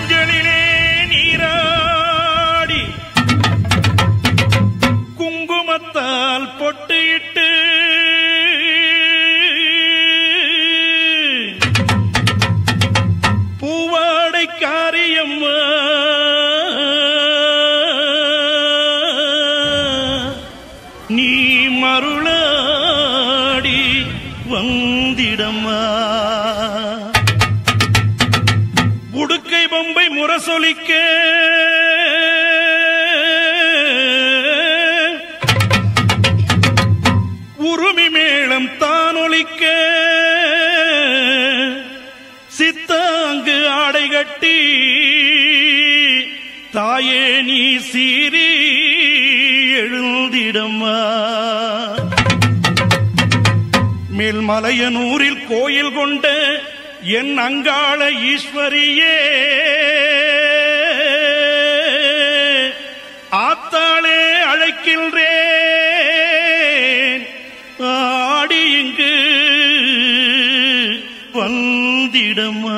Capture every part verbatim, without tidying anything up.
மஞ்சளிலே நீராடி குங்குமத்தால் பொட்டிட்டு பூவாடை காரியம்மா நீ மருளாடி வந்திடம்மா உடுக்கை பொம்பை முரசொலிக்க உருமி மேளம் தானொலிக்க சித்தாங்கு ஆடை கட்டி தாயே நீ சீரி எழுந்திடம்மா மேல்மலையனூரில் கோயில் கொண்ட என் அங்காள ஈஸ்வரியே ஆத்தாளே அழைக்கின்றேன் ஆடி இங்கு வந்திடம்மா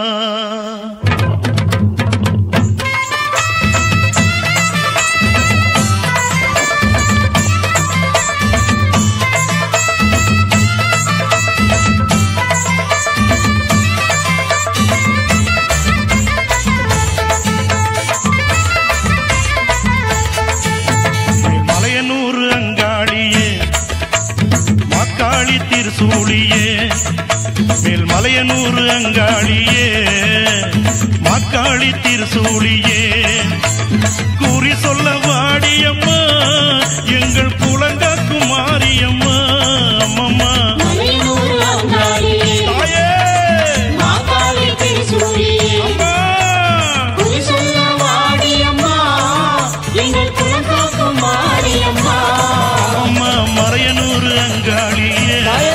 சூழியே மேல்மலையனூர் அங்காளியே மாக்காளி திருசூழியே கூறி சொல்ல வாடியம்மா எங்கள் புலங்காக்கும் மாரியம்மா அம்மம்மா மலையனூர் அங்காளியே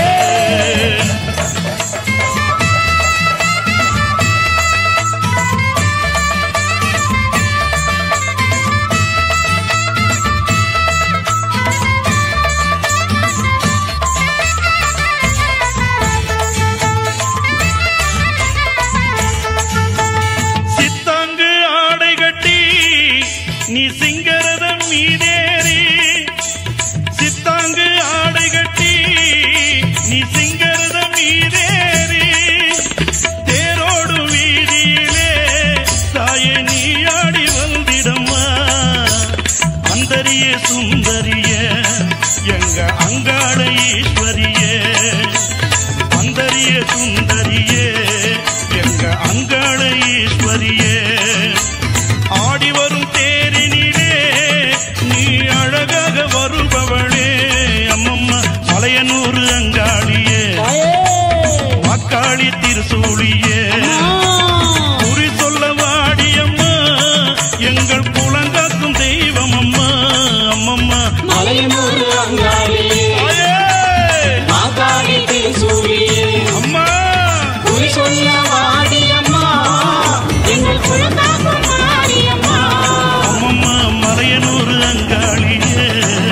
சித்தாங்கு ஆடை கட்டி நீ சிங்கரதம் மீதேறி சித்தாங்கு ஆடை கட்டி நீ சிங்கரதம் மீதேறி தேரோடு வீதியிலே தாயே நீ ஆடி வந்திடம்மா அந்தரிய சுந்தரிய எங்க அங்காள ஈஸ்வரியே அந்தரிய சுந்தரியே எங்க அங்காள ஈஸ்வரியே ஆடி வரும் தேரினிலே நீ அழகாக வருபவளே அம்மம்மா மலையனூர் அங்காளியே மாக்காளி திருசூழியே குறி சொல்ல வாடியம்மா எங்கள் புலங்காக்கும் தெய்வம் அம்மா அம்மம்மா மலையனூர் அங்காளியே மாக்காளி திருசூழியே அம்மா குறி சொல்ல வாடியம்மா எங்கள் புலங்காக்கும் மாரியம்மா அம்மம்மா மலையனூர் அங்காளியே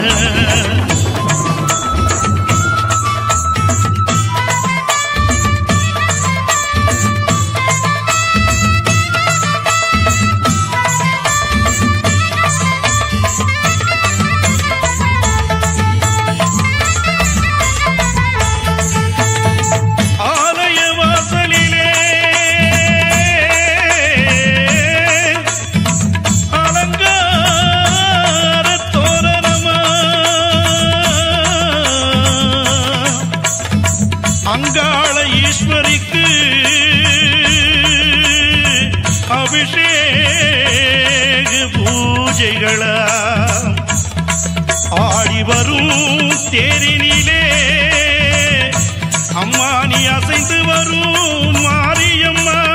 ஆலய வாசலிலே அலங்கார தோரணமா அங்காள ஈஸ்வரிக்கு அபிஷேக பூஜைகளா ஆடி வரும் தேரினிலே அம்மா நீ அசைந்து வரும் மாரியம்மா